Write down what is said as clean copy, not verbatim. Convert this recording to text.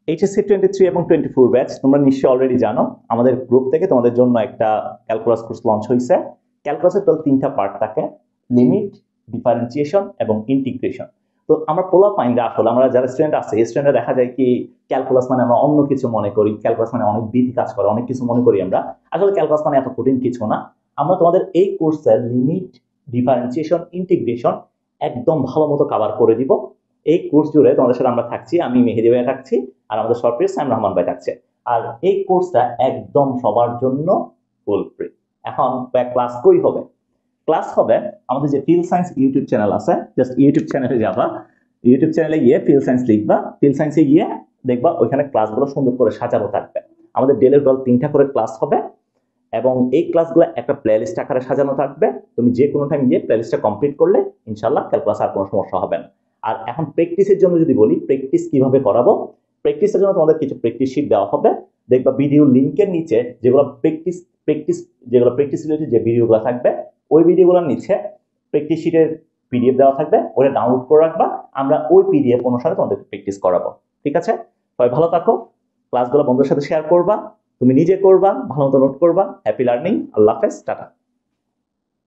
HSC 23 এবং 24 batch তোমরা নিশ্চয়ই অলরেডি জানো আমাদের গ্রুপ থেকে তোমাদের জন্য একটা ক্যালকুলাস কোর্স লঞ্চ হয়েছে। ক্যালকুলাসের টোটাল 3টা পার্ট থাকে, লিমিট, ডিফারেন্সিয়েশন এবং ইন্টিগ্রেশন। তো আমরা পোলা পাইন্ডা আসলে আমরা যারা স্টুডেন্ট আছে এই স্টুডেন্টরা দেখা যায় কি ক্যালকুলাস মানে আমরা অন্য কিছু মনে করি, ক্যালকুলাস মানে অনেক বিধি কাজ করে, অনেক কিছু মনে করি আমরা। আসলে ক্যালকুলাস মানে এত কঠিন কিছু না। আমরা তোমাদের এই কোর্সের লিমিট, ডিফারেন্সিয়েশন, ইন্টিগ্রেশন একদম ভালো মতো কভার করে দিব। এই কোর্স জুড়ে তোমাদের সাথে আমরা থাকছি, আমি মেহেদি ভাই থাকছি আর আমাদের সরপ্রিজ সাইম রহমান ভাই থাকছে। আর এই কোর্সটা একদম সবার জন্য ফুল ফ্রি। এখন ক্লাস কই হবে? ক্লাস হবে আমাদের যে ফিল সায়েন্স ইউটিউব চ্যানেল আছে, জাস্ট ইউটিউব চ্যানেলে যাবা, ইউটিউব চ্যানেলে গিয়ে ফিল সায়েন্স লিখবা, ফিল সায়েন্সে গিয়ে দেখবা ওইখানে ক্লাসগুলো সুন্দর করে সাজানো থাকবে। আমাদের ডেলি টোটাল 3টা করে ক্লাস হবে এবং এই ক্লাসগুলো একটা প্লেলিস্ট আকারে সাজানো থাকবে। তুমি যে কোনো টাইম গিয়ে প্লেলিস্টটা কমপ্লিট করলে ইনশাআল্লাহ ক্যালকুলাস আর কোনো সমস্যা হবে না। আর এখন প্র্যাকটিসের জন্য যদি বলি, প্র্যাকটিস কিভাবে করাবো, প্র্যাকটিসের জন্য তোমাদের কিছু প্র্যাকটিস শিট দেওয়া হবে। দেখবা ভিডিও লিংকের নিচে যেগুলো প্র্যাকটিস রিলেটেড যে ভিডিওগুলো থাকবে ওই ভিডিওগুলোর নিচে প্র্যাকটিস শিটের পিডিএফ দেওয়া থাকবে, ওটা ডাউনলোড করে রাখবা। আমরা ওই পিডিএফ অনুসারে তোমাদের প্র্যাকটিস করাবো। ঠিক আছে? সবাই ভালো থাকো, ক্লাসগুলো বন্ধুদের সাথে শেয়ার করবা, তুমি নিজে করবা, ভালো মতো নোট করবা। হ্যাপি লার্নিং, আল্লাহ হাফেজ, টাটা।